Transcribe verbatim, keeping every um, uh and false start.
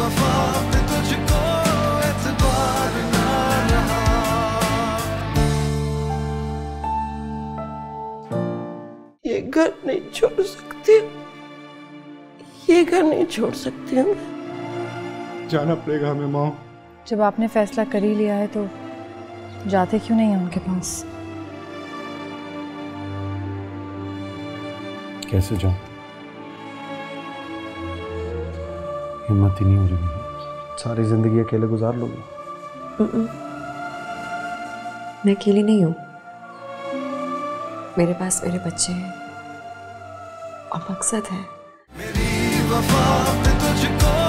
वफा पे तुझको एतबार ना रहा। ये घर नहीं छोड़ सकती, ये घर नहीं छोड़ सकती हम। जाना पड़ेगा हमें माँ। जब आपने फैसला कर ही लिया है तो जाते क्यों नहीं हैं उनके पास? कैसे जाऊं? हिम्मत ही नहीं हो रही मेरी। सारी जिंदगी अकेले गुजार लूंगा। मैं अकेली नहीं हूँ, मेरे पास मेरे बच्चे हैं और मकसद है। मेरी वफा पे तुझको